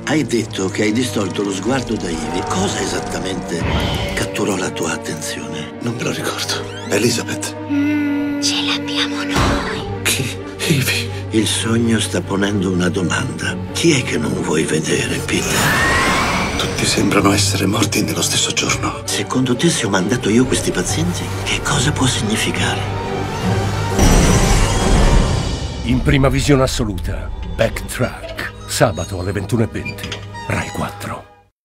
Hai detto che hai distolto lo sguardo da Ivy. Cosa esattamente catturò la tua attenzione? Non me lo ricordo. Elizabeth. Ce l'abbiamo noi. Chi? Ivy. Il sogno sta ponendo una domanda. Chi è che non vuoi vedere, Peter? Tutti sembrano essere morti nello stesso giorno. Secondo te, se ho mandato io questi pazienti, che cosa può significare? In prima visione assoluta, Backtrack, sabato alle 21:20, Rai 4.